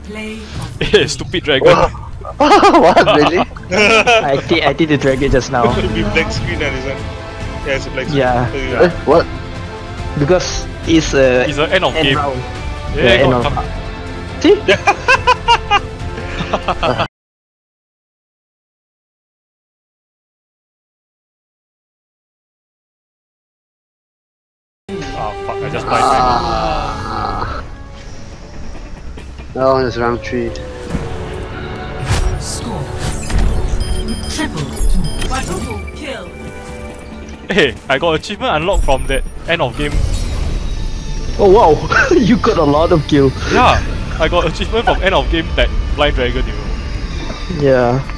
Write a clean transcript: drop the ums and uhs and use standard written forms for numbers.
Play of Hey, stupid dragon. What, really? I did the dragon just now. It'll be black screen and this one. Yeah, it's a black screen. Yeah. Eh, what? Because it's It's an end of game. round. Yeah, end go, of come. See? Ah, fuck, I just died. No, it's round 3. score. Triple. Quadruple kill. Hey, I got achievement unlocked from that end of game. Oh wow, you got a lot of kills. Yeah, I got achievement from end of game that blind dragon, you know. Yeah.